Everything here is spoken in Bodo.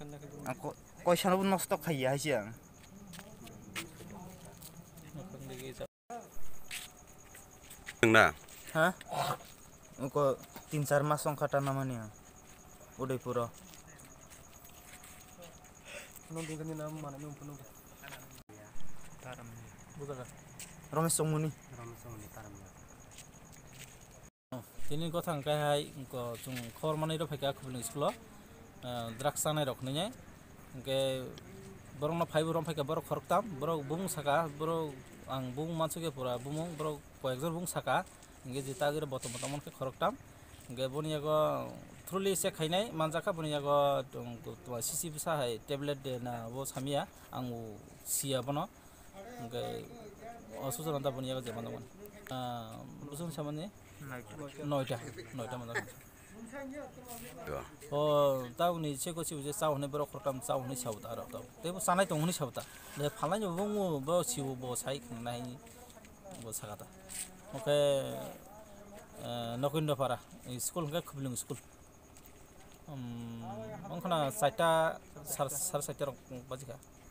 koi sana pun nostok khaya siang. Nggak? Hah? Ko 3-4 mas ong kata namanya. Udaipura. Ramesh Songmuni. Tini ko thang kai hai ko chung khor manai ro pheka khubling school draksa nai rok nai ke borong na phai borong pheka borok khorktam borok bung saka borok ang bung mansuke pura bumung borok koekjor bung saka nge jita gere botom botomon ke khorktam nge boni yago truly se khainai manjaka boni yago to sisi bisa hai tablet de na bo samia ang sia bono nge osujon anta boni yago jemanamon busun samane 9টা মানা ও তাউনি সেকো সিউজে চাউনে বড় খরকাম চাউনে সাউতা আর তাও তেবো সানাই তংনি সাউতা দে ফালাই বংমু ব সিউ ব সাই খনাই ব সাগাতা ওকে নকিন্দ পারা স্কুল কে খুবলিং স্কুল ওখানে 4টা সাড়ে 4টা বাজিকা